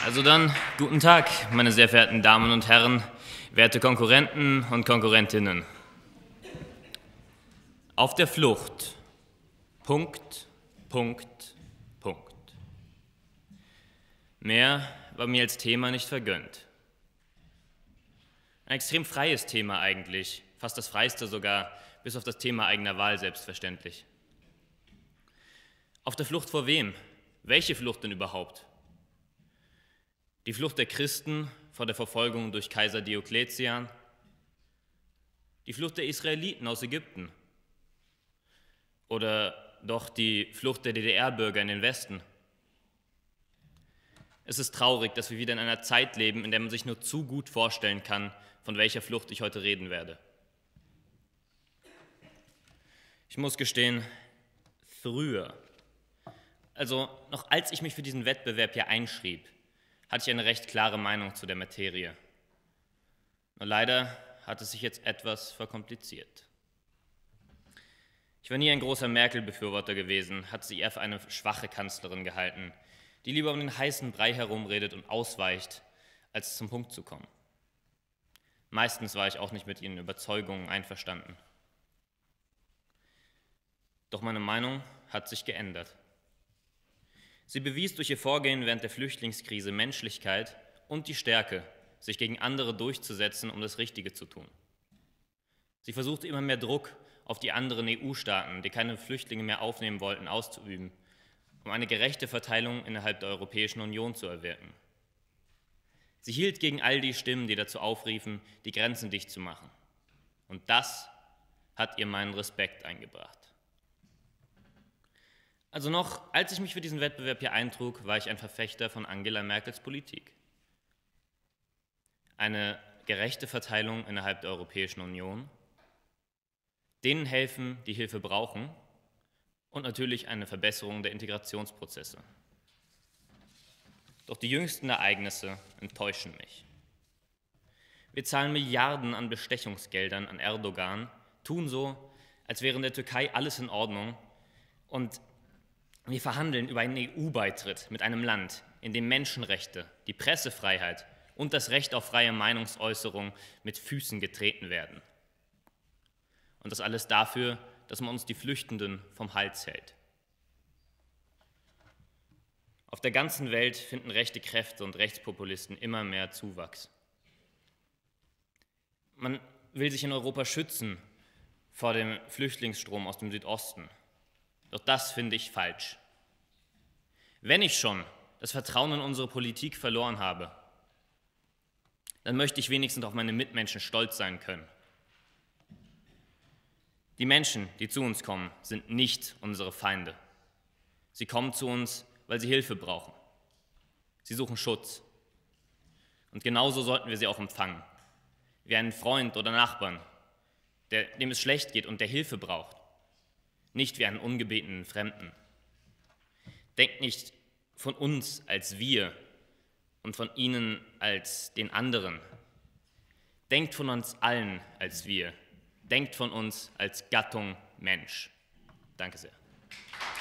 Also dann, guten Tag, meine sehr verehrten Damen und Herren, werte Konkurrenten und Konkurrentinnen. Auf der Flucht. Punkt, Punkt, Punkt. Mehr war mir als Thema nicht vergönnt. Ein extrem freies Thema eigentlich, fast das freiste sogar, bis auf das Thema eigener Wahl selbstverständlich. Auf der Flucht vor wem? Welche Flucht denn überhaupt? Die Flucht der Christen vor der Verfolgung durch Kaiser Diokletian? Die Flucht der Israeliten aus Ägypten? Oder doch die Flucht der DDR-Bürger in den Westen? Es ist traurig, dass wir wieder in einer Zeit leben, in der man sich nur zu gut vorstellen kann, von welcher Flucht ich heute reden werde. Ich muss gestehen, früher, also noch als ich mich für diesen Wettbewerb hier einschrieb, hatte ich eine recht klare Meinung zu der Materie. Nur leider hat es sich jetzt etwas verkompliziert. Ich war nie ein großer Merkel-Befürworter gewesen, hatte sie eher für eine schwache Kanzlerin gehalten, die lieber um den heißen Brei herumredet und ausweicht, als zum Punkt zu kommen. Meistens war ich auch nicht mit ihren Überzeugungen einverstanden. Doch meine Meinung hat sich geändert. Sie bewies durch ihr Vorgehen während der Flüchtlingskrise Menschlichkeit und die Stärke, sich gegen andere durchzusetzen, um das Richtige zu tun. Sie versuchte immer mehr Druck auf die anderen EU-Staaten, die keine Flüchtlinge mehr aufnehmen wollten, auszuüben, um eine gerechte Verteilung innerhalb der Europäischen Union zu erwirken. Sie hielt gegen all die Stimmen, die dazu aufriefen, die Grenzen dicht zu machen. Und das hat ihr meinen Respekt eingebracht. Also noch, als ich mich für diesen Wettbewerb hier eintrug, war ich ein Verfechter von Angela Merkels Politik. Eine gerechte Verteilung innerhalb der Europäischen Union, denen helfen, die Hilfe brauchen, und natürlich eine Verbesserung der Integrationsprozesse. Doch die jüngsten Ereignisse enttäuschen mich. Wir zahlen Milliarden an Bestechungsgeldern an Erdogan, tun so, als wäre in der Türkei alles in Ordnung, und wir verhandeln über einen EU-Beitritt mit einem Land, in dem Menschenrechte, die Pressefreiheit und das Recht auf freie Meinungsäußerung mit Füßen getreten werden. Und das alles dafür, dass man uns die Flüchtenden vom Hals hält. Auf der ganzen Welt finden rechte Kräfte und Rechtspopulisten immer mehr Zuwachs. Man will sich in Europa schützen vor dem Flüchtlingsstrom aus dem Südosten. Doch das finde ich falsch. Wenn ich schon das Vertrauen in unsere Politik verloren habe, dann möchte ich wenigstens auf meine Mitmenschen stolz sein können. Die Menschen, die zu uns kommen, sind nicht unsere Feinde. Sie kommen zu uns, weil sie Hilfe brauchen. Sie suchen Schutz. Und genauso sollten wir sie auch empfangen. Wie einen Freund oder Nachbarn, dem es schlecht geht und der Hilfe braucht. Nicht wie einen ungebetenen Fremden. Denkt nicht von uns als wir und von ihnen als den anderen. Denkt von uns allen als wir. Denkt von uns als Gattung Mensch. Danke sehr.